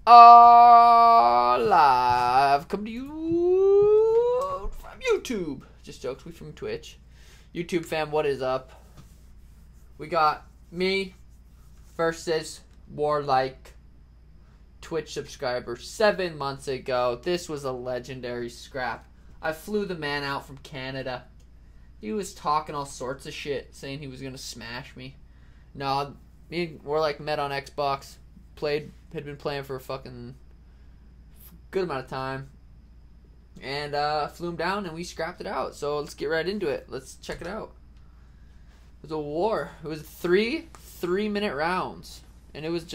live. Come to you from YouTube. Just jokes. We from Twitch. YouTube fam, what is up? We got me versus Warlike, Twitch subscriber 7 months ago. This was a legendary scrap. I flew the man out from Canada. He was talking all sorts of shit, saying he was gonna smash me. No, me and Warlike met on Xbox. Had been playing for a fucking good amount of time. And flew him down and we scrapped it out. So let's get right into it. Let's check it out. It was a war. It was three 3-minute rounds. And it was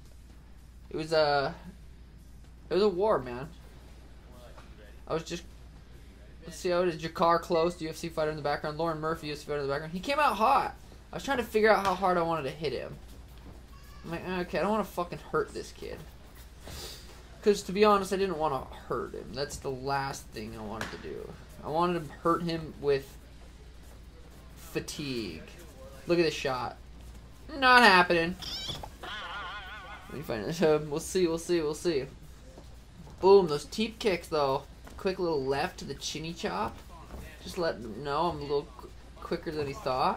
a war, man. Let's see how it is. Jakar Close, UFC fighter in the background. Lauren Murphy, UFC fighter in the background. He came out hot. I was trying to figure out how hard I wanted to hit him. I'm like, okay, I don't want to fucking hurt this kid. Because, to be honest, I didn't want to hurt him. That's the last thing I wanted to do. I wanted to hurt him with fatigue. Look at this shot. Not happening. Let me find it. We'll see. Boom, those teep kicks, though. Quick little left to the chinny chop. Just let him know I'm a little quicker than he thought.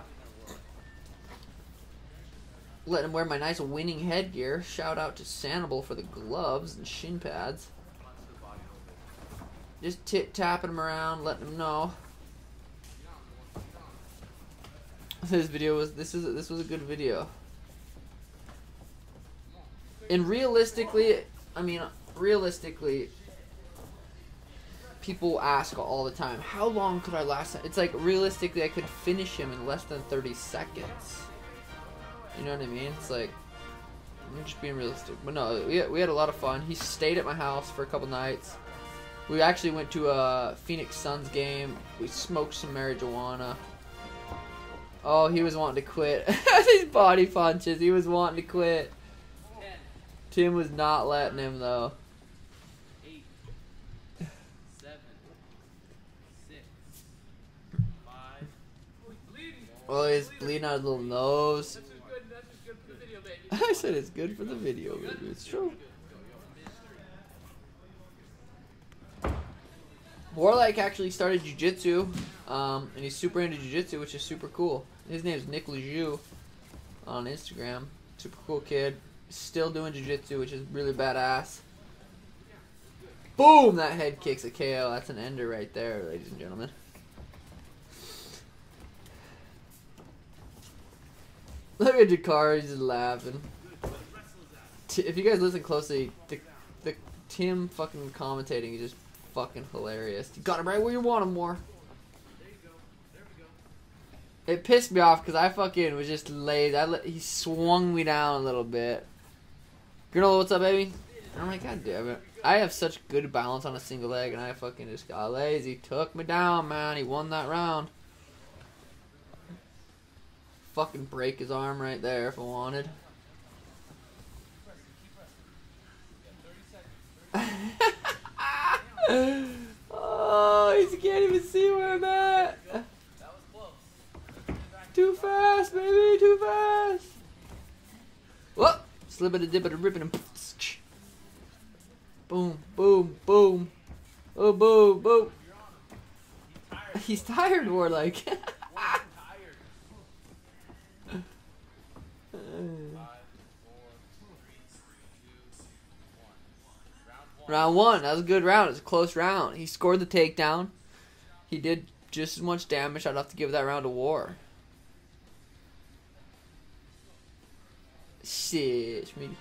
Let him wear my nice winning headgear. Shout out to Sanibel for the gloves and shin pads. Just tapping him around, letting him know. This was a good video. And realistically, people ask all the time, how long could I last? It's like, realistically, I could finish him in less than 30 seconds. You know what I mean? It's like, I'm just being realistic. But no, we had a lot of fun. He stayed at my house for a couple nights. We actually went to a Phoenix Suns game. We smoked some marijuana. Oh, he was wanting to quit. These body punches. He was wanting to quit. Tim was not letting him, though. 8, 7, 6, 5. Oh, he's bleeding out his little nose. I said it's good for the video, baby. It's true. Warlike actually started jiu-jitsu, and he's super into jiu-jitsu, which is super cool. His name is Nick Lejeune on Instagram. Super cool kid. Still doing jiu-jitsu, which is really badass. Boom! That head kicks a KO. That's an ender right there, ladies and gentlemen. Look at Jakar, he's just laughing. If you guys listen closely, the Tim fucking commentating is just fucking hilarious. You got him right where you want him more. It pissed me off because I fucking was just lazy. He swung me down a little bit. Granola, what's up, baby? And I'm like, God damn it. I have such good balance on a single leg, and I fucking just got lazy. Took me down, man. He won that round. Fucking break his arm right there if I wanted. Oh, he can't even see where I'm at. Too fast, baby, too fast. Whoop! Slipping a dipping and ripping and boom, boom, boom. Oh, boom, boom. He's tired, Warlike. Round 1. That was a good round. It was a close round. He scored the takedown. He did just as much damage. I'd have to give that round a war. Shit, Schmitty.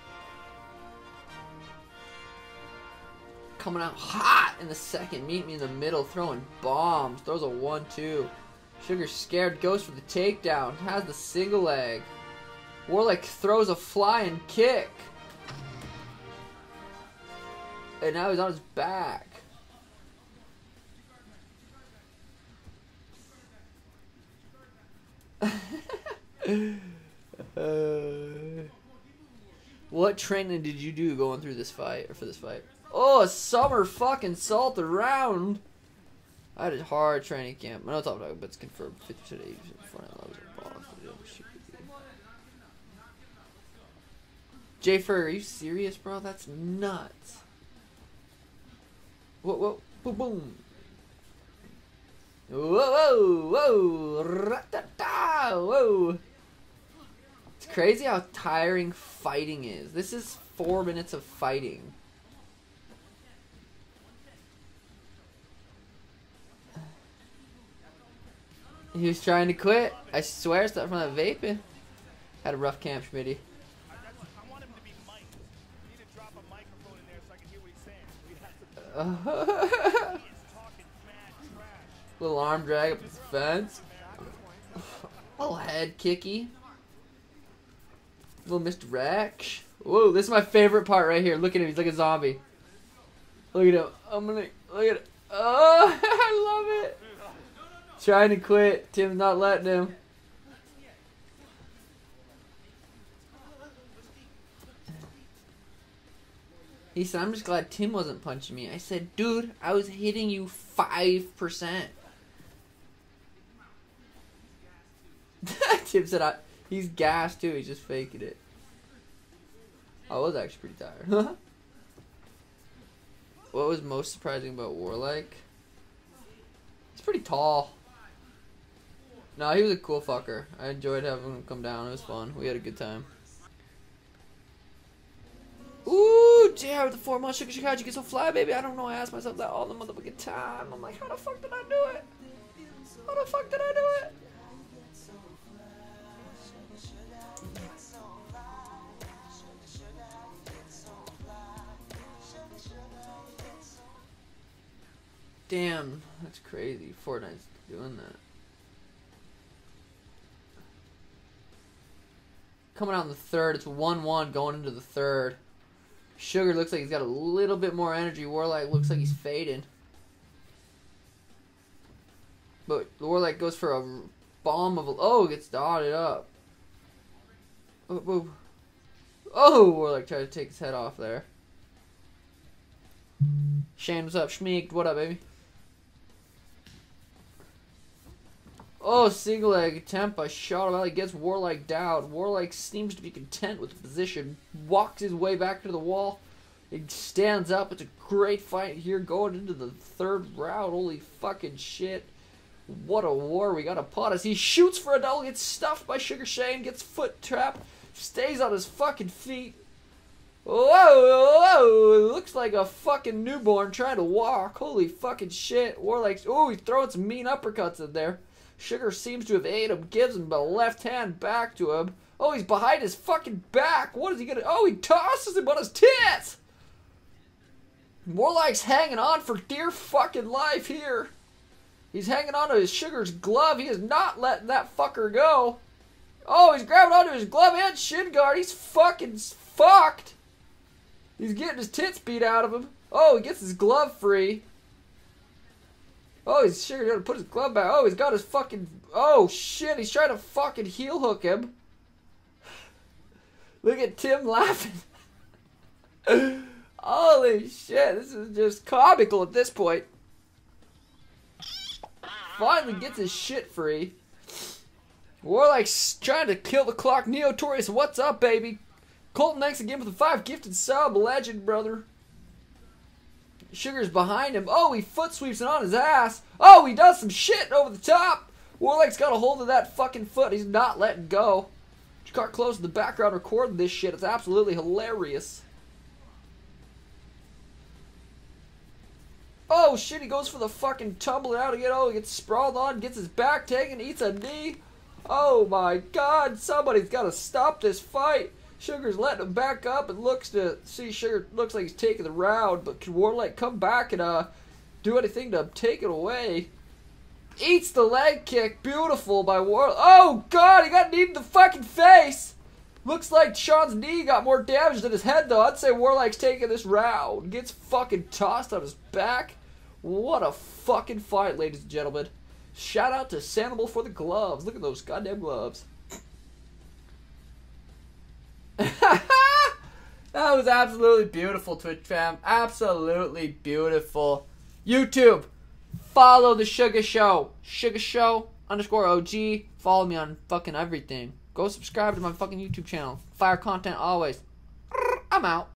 Coming out hot in the second. Meet me in the middle. Throwing bombs. Throws a 1-2. Sugar scared. Goes for the takedown. Has the single leg. Warlike throws a flying kick. And now he's on his back. What training did you do going through this fight, or for this fight? Oh, a summer fucking salt around. I had a hard training camp. I know it's all about, but it's confirmed 50% 80% front end levels of boss. J-Fur, are you serious, bro? That's nuts. Whoa, whoa, boom, boom. Whoa, whoa, whoa, ra-ta-ta, whoa. It's crazy how tiring fighting is. This is 4 minutes of fighting. He was trying to quit. I swear, it's not from that vaping. Had a rough camp, Schmitty. I want him to be mic'd. You need to drop a microphone in there so I can hear what he's saying. He is talking mad trash. Little arm drag up his fence. Little head kicky. Little Mr. Rex. Whoa, this is my favorite part right here. Look at him. He's like a zombie. Look at him. I'm gonna look at it. Oh, I love it. Trying to quit. Tim's not letting him. He said, I'm just glad Tim wasn't punching me. I said, dude, I was hitting you 5%. Tim said, he's gassed too. He's just faking it. I was actually pretty tired. What was most surprising about Warlike? He's pretty tall. No, he was a cool fucker. I enjoyed having him come down. It was fun. We had a good time. Ooh, JR with the 4 months. Sugar, how'd you get so fly, baby? I don't know. I asked myself that all the motherfucking time. I'm like, how the fuck did I do it? How the fuck did I do it? Damn, that's crazy. Fortnite's doing that. Coming out in the third, it's 1-1 going into the third. Sugar looks like he's got a little bit more energy. Warlike looks like he's fading. But the Warlike goes for a bomb of... Oh, gets dotted up. Oh, oh, Warlike tried to take his head off there. Shane, what's up? Schmeek, what up, baby? Oh, single leg attempt by Shot Valley gets Warlike down. Warlike seems to be content with the position. Walks his way back to the wall. He stands up. It's a great fight here going into the third round. Holy fucking shit. What a war. We got a pot as he shoots for a double. Gets stuffed by Sugar Shane. Gets foot trapped. Stays on his fucking feet. Whoa, whoa. Looks like a fucking newborn trying to walk. Holy fucking shit. Warlike's... Oh, he's throwing some mean uppercuts in there. Sugar seems to have ate him, gives him the left hand back to him. Oh, he's behind his fucking back. What is he gonna... Oh, he tosses him on his tits. Warlike's hanging on for dear fucking life here. He's hanging on to his Sugar's glove. He is not letting that fucker go. Oh, he's grabbing onto his glove and shin guard. He's fucking fucked. He's getting his tits beat out of him. Oh, he gets his glove free. Oh, he's sure gonna put his glove back. Oh, he's got his fucking... Oh, shit. He's trying to fucking heel hook him. Look at Tim laughing. Holy shit. This is just comical at this point. Finally gets his shit free. Warlike's trying to kill the clock. Neotorious, what's up, baby? Colton, thanks again for the 5 gifted sub. Legend, brother. Sugar's behind him. Oh, he foot sweeps it on his ass. Oh, he does some shit over the top. Warlike's got a hold of that fucking foot. He's not letting go. Just got close to the background recording this shit. It's absolutely hilarious. Oh, shit, he goes for the fucking tumbler out again. Oh, he gets sprawled on, gets his back taken, eats a knee. Oh, my God. Somebody's got to stop this fight. Sugar's letting him back up and looks to see Sugar looks like he's taking the round, but can Warlike come back and do anything to take it away? Eats the leg kick, beautiful by Warlike. Oh God, he got kneed in the fucking face. Looks like Sean's knee got more damage than his head though. I'd say Warlike's taking this round. Gets fucking tossed on his back. What a fucking fight, ladies and gentlemen. Shout out to Sanibel for the gloves. Look at those goddamn gloves. That was absolutely beautiful, Twitch fam. Absolutely beautiful. YouTube, follow the Sugar Show. Sugar Show _OG. Follow me on fucking everything. Go subscribe to my fucking YouTube channel. Fire content always. I'm out.